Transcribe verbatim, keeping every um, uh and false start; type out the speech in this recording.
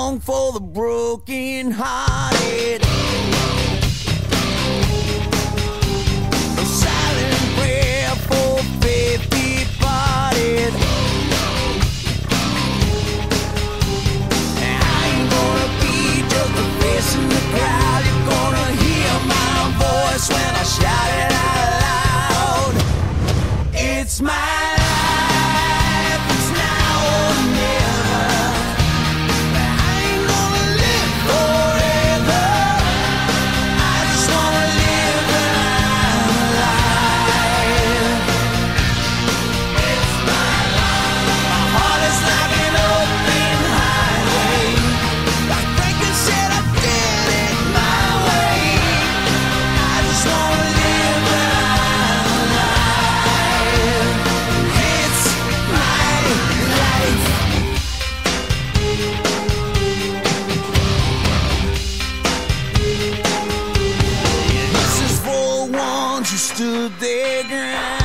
song for the broken hearted. A silent prayer for faith departed. And I ain't gonna be just a face in the crowd. You're gonna hear my voice when I shout it out loud. It's my life, it's now or never. I ain't gonna live forever. I just wanna live when I'm alive. It's my life. My heart is like an open highway. Like Franklin said, I did it my way. I just wanna live when I'm alive. It's my life. This is for the ones who stood their ground.